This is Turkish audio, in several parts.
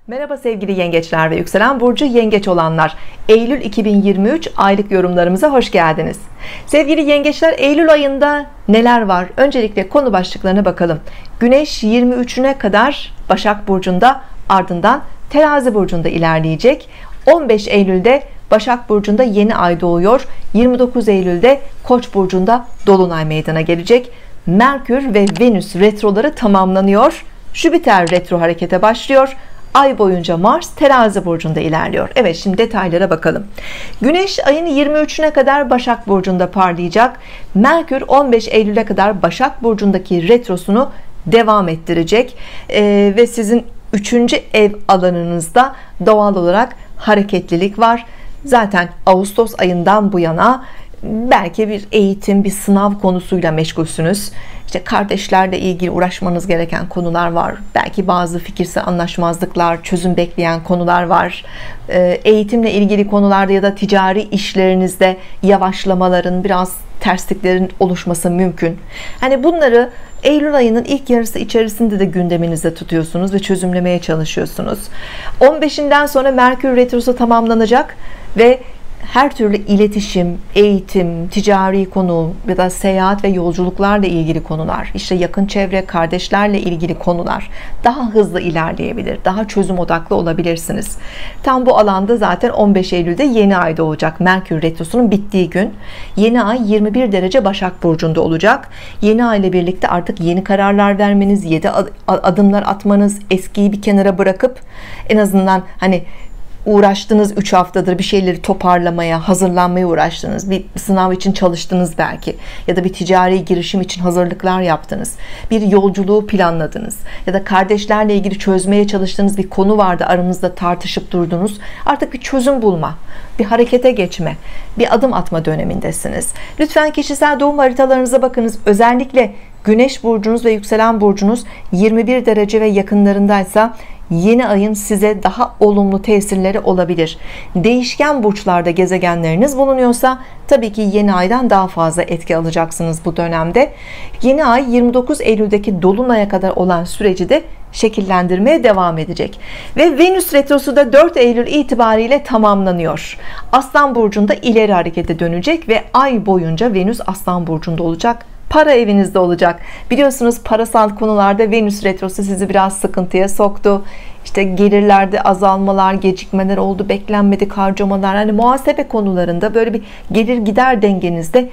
Merhaba sevgili yengeçler ve yükselen burcu yengeç olanlar. Eylül 2023 aylık yorumlarımıza hoş geldiniz. Sevgili yengeçler, Eylül ayında neler var? Öncelikle konu başlıklarına bakalım. Güneş 23'üne kadar Başak burcunda, ardından Terazi burcunda ilerleyecek. 15 Eylül'de Başak burcunda yeni ay doğuyor. 29 Eylül'de Koç burcunda dolunay meydana gelecek. Merkür ve Venüs retroları tamamlanıyor. Jüpiter retro harekete başlıyor. Ay boyunca Mars Terazi burcunda ilerliyor. Evet, şimdi detaylara bakalım. Güneş ayın 23'üne kadar Başak burcunda parlayacak. Merkür 15 Eylül'e kadar Başak burcundaki retrosunu devam ettirecek. Ve sizin 3. ev alanınızda doğal olarak hareketlilik var. Zaten Ağustos ayından bu yana belki bir eğitim, bir sınav konusuyla meşgulsünüz. İşte kardeşlerle ilgili uğraşmanız gereken konular var. Belki bazı fikirsel anlaşmazlıklar, çözüm bekleyen konular var. Eğitimle ilgili konularda ya da ticari işlerinizde yavaşlamaların, biraz tersliklerin oluşması mümkün. Hani bunları Eylül ayının ilk yarısı içerisinde de gündeminizde tutuyorsunuz ve çözümlemeye çalışıyorsunuz. 15'inden sonra Merkür retrosu tamamlanacak ve her türlü iletişim, eğitim, ticari konu ya da seyahat ve yolculuklarla ilgili konular, işte yakın çevre, kardeşlerle ilgili konular daha hızlı ilerleyebilir, daha çözüm odaklı olabilirsiniz. Tam bu alanda zaten 15 Eylül'de yeni ay doğacak. Merkür retrosunun bittiği gün yeni ay 21 derece Başak burcunda olacak. Yeni ay ile birlikte artık yeni kararlar vermeniz, 7 adımlar atmanız, eskiyi bir kenara bırakıp en azından hani uğraştınız 3 haftadır bir şeyleri toparlamaya, hazırlanmaya uğraştınız. Bir sınav için çalıştınız belki. Ya da bir ticari girişim için hazırlıklar yaptınız. Bir yolculuğu planladınız. Ya da kardeşlerle ilgili çözmeye çalıştığınız bir konu vardı. Aranızda tartışıp durdunuz. Artık bir çözüm bulma, bir harekete geçme, bir adım atma dönemindesiniz. Lütfen kişisel doğum haritalarınıza bakınız. Özellikle Güneş burcunuz ve yükselen burcunuz 21 derece ve yakınlarındaysa yeni ayın size daha olumlu tesirleri olabilir. Değişken burçlarda gezegenleriniz bulunuyorsa tabii ki yeni aydan daha fazla etki alacaksınız bu dönemde. Yeni ay 29 Eylül'deki dolunaya kadar olan süreci de şekillendirmeye devam edecek. Ve Venüs retrosu da 4 Eylül itibariyle tamamlanıyor. Aslan burcunda ileri harekete dönecek ve ay boyunca Venüs Aslan burcunda olacak. Para evinizde olacak. Biliyorsunuz parasal konularda Venüs retrosu sizi biraz sıkıntıya soktu. İşte gelirlerde azalmalar, gecikmeler oldu, beklenmedik harcamalar. Hani muhasebe konularında böyle bir gelir gider dengenizde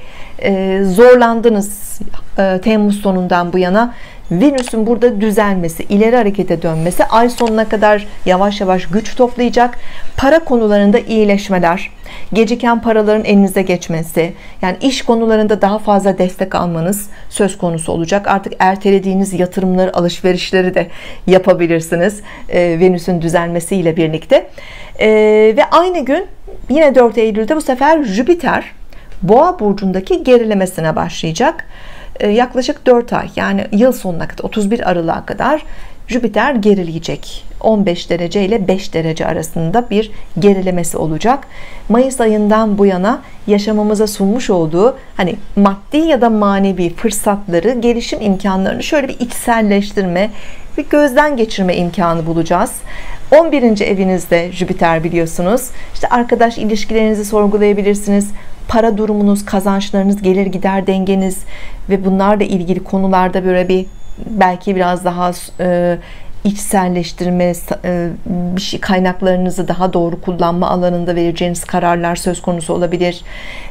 zorlandınız Temmuz sonundan bu yana. Venüs'ün burada düzelmesi, ileri harekete dönmesi ay sonuna kadar yavaş yavaş güç toplayacak. Para konularında iyileşmeler, geciken paraların elinize geçmesi, yani iş konularında daha fazla destek almanız söz konusu olacak. Artık ertelediğiniz yatırımları, alışverişleri de yapabilirsiniz Venüs'ün düzelmesiyle birlikte. Ve aynı gün yine 4 Eylül'de bu sefer Jüpiter Boğa burcundaki gerilemesine başlayacak. Yaklaşık 4 ay, yani yıl sonuna kadar 31 Aralık'a kadar Jüpiter gerileyecek. 15 derece ile 5 derece arasında bir gerilemesi olacak. Mayıs ayından bu yana yaşamamıza sunmuş olduğu hani maddi ya da manevi fırsatları, gelişim imkanlarını şöyle bir içselleştirme, bir gözden geçirme imkanı bulacağız. 11. evinizde Jüpiter, biliyorsunuz. İşte arkadaş ilişkilerinizi sorgulayabilirsiniz. Para durumunuz, kazançlarınız, gelir gider dengeniz ve bunlarla ilgili konularda böyle bir belki biraz daha içselleştirme, bir şey, kaynaklarınızı daha doğru kullanma alanında vereceğiniz kararlar söz konusu olabilir.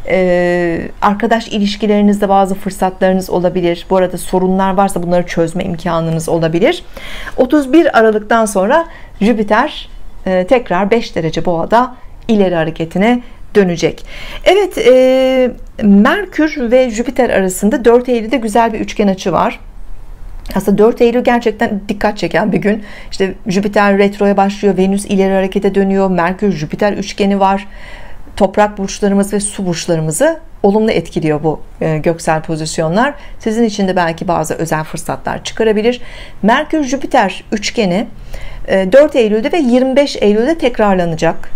Arkadaş ilişkilerinizde bazı fırsatlarınız olabilir. Bu arada sorunlar varsa bunları çözme imkanınız olabilir. 31 Aralık'tan sonra Jüpiter tekrar 5 derece Boğa'da ileri hareketine dönecek. Evet, Merkür ve Jüpiter arasında 4 Eylül'de güzel bir üçgen açı var. Aslında 4 Eylül gerçekten dikkat çeken bir gün. İşte Jüpiter retroya başlıyor, Venüs ileri harekete dönüyor, Merkür Jüpiter üçgeni var. Toprak burçlarımız ve su burçlarımızı olumlu etkiliyor bu göksel pozisyonlar. Sizin için de belki bazı özel fırsatlar çıkarabilir. Merkür Jüpiter üçgeni 4 Eylül'de ve 25 Eylül'de tekrarlanacak.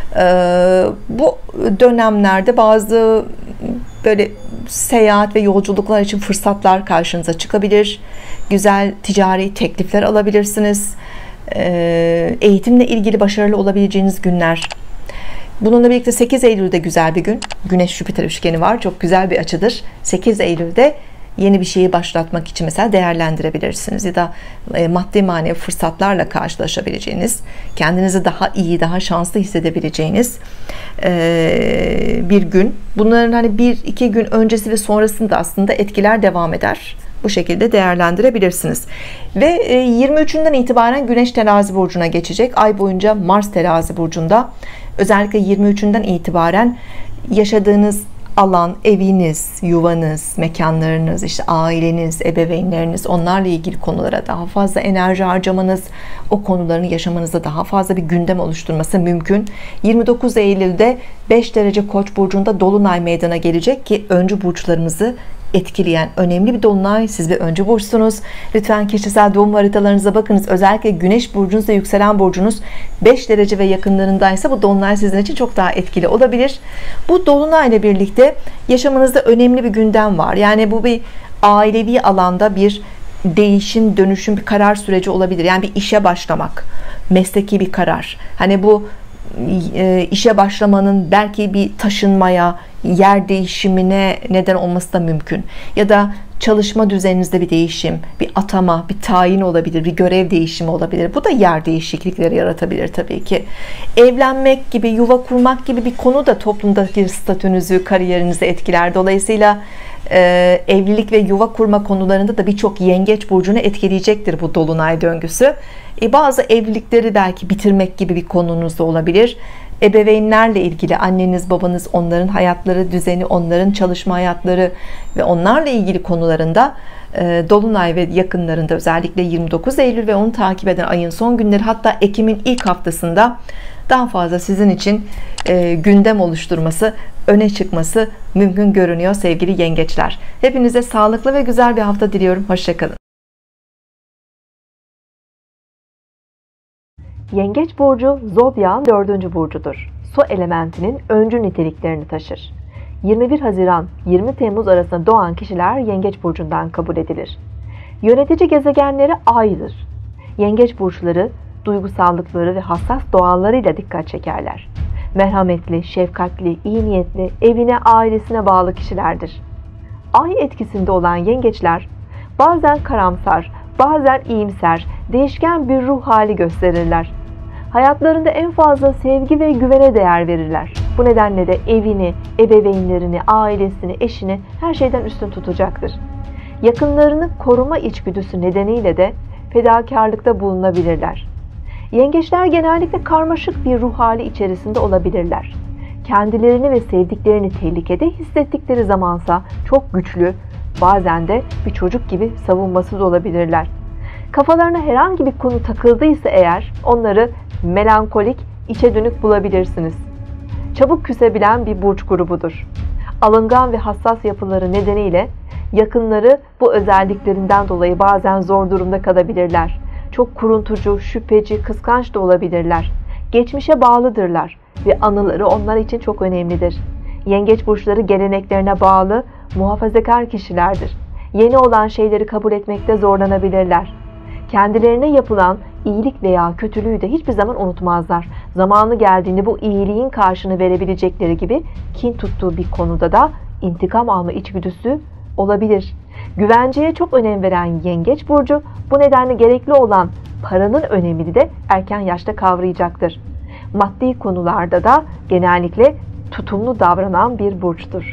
Bu dönemlerde bazı böyle seyahat ve yolculuklar için fırsatlar karşınıza çıkabilir. Güzel ticari teklifler alabilirsiniz. eğitimle ilgili başarılı olabileceğiniz günler. Bununla birlikte 8 Eylül'de güzel bir gün. Güneş Jüpiter üçgeni var. Çok güzel bir açıdır. 8 Eylül'de yeni bir şeyi başlatmak için mesela değerlendirebilirsiniz. Ya da maddi manevi fırsatlarla karşılaşabileceğiniz, kendinizi daha iyi, daha şanslı hissedebileceğiniz bir gün. Bunların hani 1-2 gün öncesi ve sonrasında aslında etkiler devam eder. Bu şekilde değerlendirebilirsiniz. Ve 23'ünden itibaren Güneş Terazi burcuna geçecek. Ay boyunca Mars Terazi burcunda. Özellikle 23'ünden itibaren yaşadığınız alan, eviniz, yuvanız, mekanlarınız, işte aileniz, ebeveynleriniz, onlarla ilgili konulara daha fazla enerji harcamanız, o konuların yaşamanızda daha fazla bir gündem oluşturması mümkün. 29 Eylül'de 5 derece Koç burcunda dolunay meydana gelecek ki öncü burçlarımızı etkileyen önemli bir dolunay. Siz bir öncü burçsunuz. Lütfen kişisel doğum haritalarınıza bakınız. Özellikle Güneş burcunuz ve yükselen burcunuz 5 derece ve yakınlarındaysa bu dolunay sizin için çok daha etkili olabilir. Bu dolunay ile birlikte yaşamınızda önemli bir gündem var. Yani bu bir ailevi alanda bir değişim, dönüşüm, bir karar süreci olabilir. Yani bir işe başlamak, mesleki bir karar. Hani bu işe başlamanın belki bir taşınmaya, yer değişimine neden olması da mümkün. Ya da çalışma düzeninizde bir değişim, bir atama, bir tayin olabilir, bir görev değişimi olabilir. Bu da yer değişiklikleri yaratabilir tabii ki. Evlenmek gibi, yuva kurmak gibi bir konu da toplumdaki statünüzü, kariyerinizi etkiler. Dolayısıyla evlilik ve yuva kurma konularında da birçok yengeç burcunu etkileyecektir bu dolunay döngüsü. Bazı evlilikleri belki bitirmek gibi bir konunuz da olabilir. Ebeveynlerle ilgili, anneniz, babanız, onların hayatları, düzeni, onların çalışma hayatları ve onlarla ilgili konularında dolunay ve yakınlarında, özellikle 29 Eylül ve onu takip eden ayın son günleri, hatta Ekim'in ilk haftasında daha fazla sizin için gündem oluşturması, öne çıkması mümkün görünüyor sevgili yengeçler. Hepinize sağlıklı ve güzel bir hafta diliyorum. Hoşça kalın. Yengeç burcu zodyağın 4. burcudur. Su elementinin öncü niteliklerini taşır. 21 Haziran 20 Temmuz arasında doğan kişiler Yengeç burcundan kabul edilir. Yönetici gezegenleri Ay'dır. Yengeç burçları duygusallıkları ve hassas doğallarıyla dikkat çekerler. Merhametli, şefkatli, iyi niyetli, evine, ailesine bağlı kişilerdir. Ay etkisinde olan yengeçler bazen karamsar, bazen iyimser, değişken bir ruh hali gösterirler. Hayatlarında en fazla sevgi ve güvene değer verirler. Bu nedenle de evini, ebeveynlerini, ailesini, eşini her şeyden üstün tutacaktır. Yakınlarını koruma içgüdüsü nedeniyle de fedakarlıkta bulunabilirler. Yengeçler genellikle karmaşık bir ruh hali içerisinde olabilirler. Kendilerini ve sevdiklerini tehlikede hissettikleri zamansa çok güçlü, bazen de bir çocuk gibi savunmasız olabilirler. Kafalarına herhangi bir konu takıldıysa eğer onları melankolik, içe dönük bulabilirsiniz. Çabuk küsebilen bir burç grubudur. Alıngan ve hassas yapıları nedeniyle yakınları bu özelliklerinden dolayı bazen zor durumda kalabilirler. Çok kuruntucu, şüpheci, kıskanç da olabilirler. Geçmişe bağlıdırlar ve anıları onlar için çok önemlidir. Yengeç burçları geleneklerine bağlı, muhafazakar kişilerdir. Yeni olan şeyleri kabul etmekte zorlanabilirler. Kendilerine yapılan iyilik veya kötülüğü de hiçbir zaman unutmazlar. Zamanı geldiğinde bu iyiliğin karşını verebilecekleri gibi kin tuttuğu bir konuda da intikam alma içgüdüsü olabilir. Güvenceye çok önem veren Yengeç burcu bu nedenle gerekli olan paranın önemini de erken yaşta kavrayacaktır. Maddi konularda da genellikle tutumlu davranan bir burçtur.